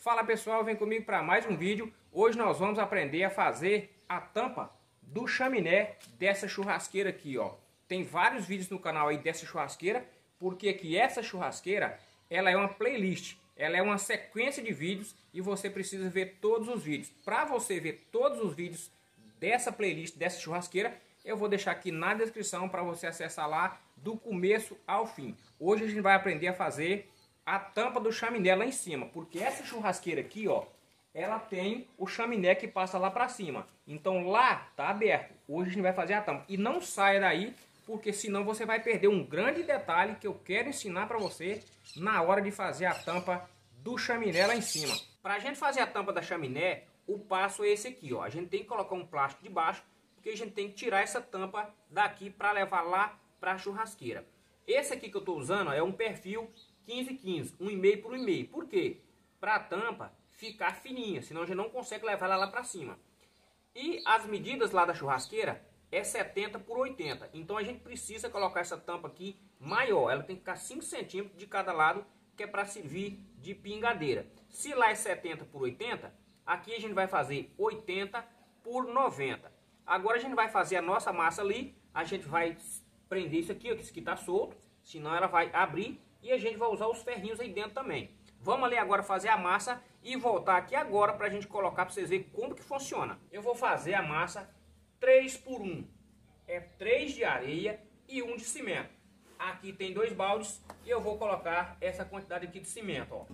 Fala pessoal, vem comigo para mais um vídeo. Hoje nós vamos aprender a fazer a tampa do chaminé dessa churrasqueira aqui, ó. Tem vários vídeos no canal aí dessa churrasqueira, porque que essa churrasqueira, ela é uma playlist, ela é uma sequência de vídeos e você precisa ver todos os vídeos. Para você ver todos os vídeos dessa playlist, dessa churrasqueira, eu vou deixar aqui na descrição para você acessar lá do começo ao fim. Hoje a gente vai aprender a fazer a tampa do chaminé lá em cima, porque essa churrasqueira aqui, ó, ela tem o chaminé que passa lá para cima. Então lá tá aberto. Hoje a gente vai fazer a tampa. E não saia daí, porque senão você vai perder um grande detalhe que eu quero ensinar para você na hora de fazer a tampa do chaminé lá em cima. Para a gente fazer a tampa da chaminé, o passo é esse aqui, ó. A gente tem que colocar um plástico de baixo, porque a gente tem que tirar essa tampa daqui para levar lá para a churrasqueira. Esse aqui que eu estou usando, ó, é um perfil 15-15, 1,5 por 1,5. Por quê? Para a tampa ficar fininha, senão a gente não consegue levar ela lá para cima. E as medidas lá da churrasqueira é 70 por 80. Então a gente precisa colocar essa tampa aqui maior. Ela tem que ficar 5 centímetros de cada lado, que é para servir de pingadeira. Se lá é 70 por 80, aqui a gente vai fazer 80 por 90. Agora a gente vai fazer a nossa massa ali. A gente vai prender isso aqui, ó, que isso aqui está solto, senão ela vai abrir. E a gente vai usar os ferrinhos aí dentro também. Vamos ali agora fazer a massa e voltar aqui agora para a gente colocar para vocês verem como que funciona. Eu vou fazer a massa 3 por 1. É 3 de areia e 1 de cimento. Aqui tem 2 baldes e eu vou colocar essa quantidade aqui de cimento, ó.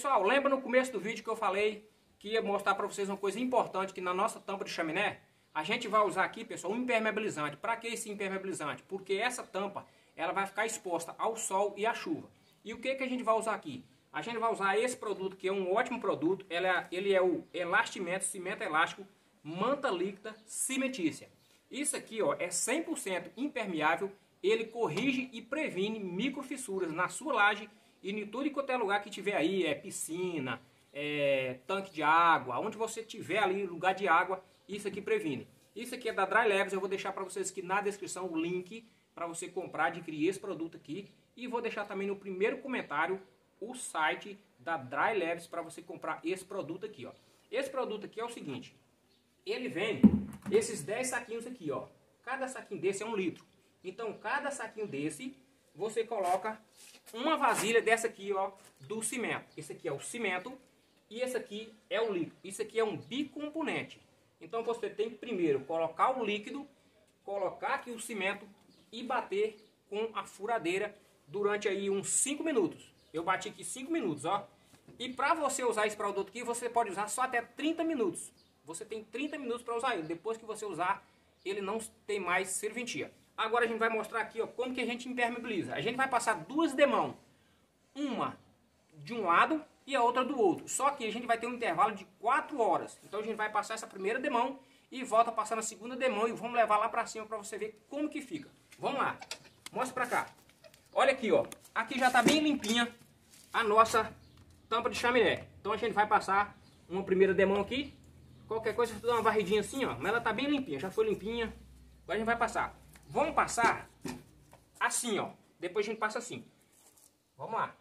Pessoal, lembra no começo do vídeo que eu falei que ia mostrar para vocês uma coisa importante, que na nossa tampa de chaminé, a gente vai usar aqui, pessoal, um impermeabilizante. Para que esse impermeabilizante? Porque essa tampa, ela vai ficar exposta ao sol e à chuva. E o que a gente vai usar aqui? A gente vai usar esse produto, que é um ótimo produto. Ele é o Elastimento Cimento Elástico Manta Líquida Cimentícia. Isso aqui, ó, é 100% impermeável. Ele corrige e previne microfissuras na sua laje e em tudo e qualquer lugar que tiver aí, piscina, tanque de água, onde você tiver ali lugar de água, isso aqui previne. Isso aqui é da Dry Leves, eu vou deixar para vocês aqui na descrição o link para você comprar, adquirir esse produto aqui. E vou deixar também no primeiro comentário o site da Dry Leves para você comprar esse produto aqui, ó. Esse produto aqui é o seguinte, ele vem esses 10 saquinhos aqui, ó. Cada saquinho desse é 1 litro. Então, cada saquinho desse, você coloca uma vasilha dessa aqui, ó, do cimento. Esse aqui é o cimento e esse aqui é o líquido. Isso aqui é um bicomponente. Então, você tem que primeiro colocar o líquido, colocar aqui o cimento e bater com a furadeira durante aí uns 5 minutos. Eu bati aqui 5 minutos, ó. E para você usar esse produto aqui, você pode usar só até 30 minutos. Você tem 30 minutos para usar ele. Depois que você usar, ele não tem mais serventia. Agora a gente vai mostrar aqui, ó, como que a gente impermeabiliza. A gente vai passar 2 demãos. Uma de um lado e a outra do outro. Só que a gente vai ter um intervalo de 4 horas. Então a gente vai passar essa primeira demão e volta passando a segunda demão e vamos levar lá para cima para você ver como que fica. Vamos lá. Mostra para cá. Olha aqui, ó. Aqui já está bem limpinha a nossa tampa de chaminé. Então a gente vai passar uma primeira demão aqui. Qualquer coisa, você dá uma varridinha assim, ó. Mas ela tá bem limpinha, já foi limpinha. Agora a gente vai passar. Vamos passar assim, ó. Depois a gente passa assim. Vamos lá.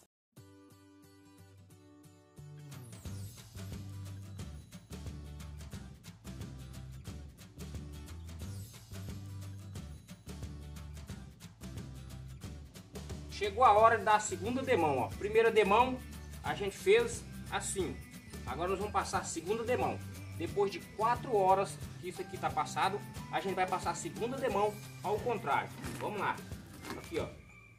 Chegou a hora de dar a segunda demão, ó. Primeira demão a gente fez assim. Agora nós vamos passar a segunda demão. Depois de 4 horas que isso aqui está passado, a gente vai passar a segunda demão ao contrário. Vamos lá. Aqui, ó.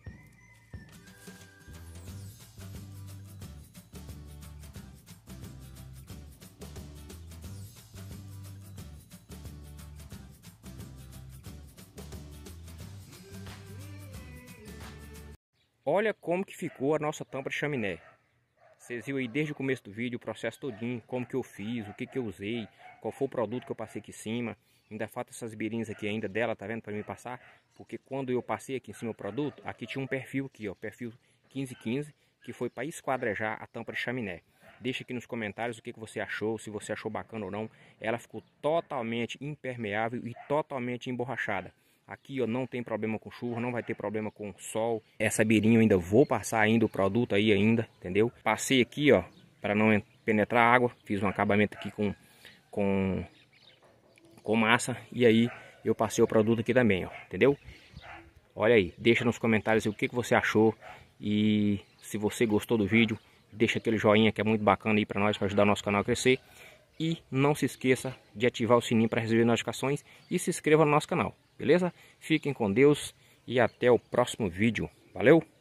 Olha como que ficou a nossa tampa de chaminé. Vocês viram aí desde o começo do vídeo o processo todinho, como que eu fiz, o que que eu usei, qual foi o produto que eu passei aqui em cima. Ainda falta essas beirinhas aqui ainda dela, tá vendo, para mim passar, porque quando eu passei aqui em cima o produto, aqui tinha um perfil aqui, ó, perfil 1515, que foi para esquadrejar a tampa de chaminé. Deixa aqui nos comentários o que que você achou, se você achou bacana ou não. Ela ficou totalmente impermeável e totalmente emborrachada. Aqui, ó, não tem problema com chuva, não vai ter problema com sol. Essa beirinha eu ainda vou passar ainda o produto aí ainda, entendeu? Passei aqui, ó, para não penetrar água. Fiz um acabamento aqui com massa. E aí eu passei o produto aqui também, ó, entendeu? Olha aí, deixa nos comentários o que que você achou. E se você gostou do vídeo, deixa aquele joinha que é muito bacana aí para nós, para ajudar o nosso canal a crescer. E não se esqueça de ativar o sininho para receber notificações e se inscreva no nosso canal, beleza? Fiquem com Deus e até o próximo vídeo. Valeu!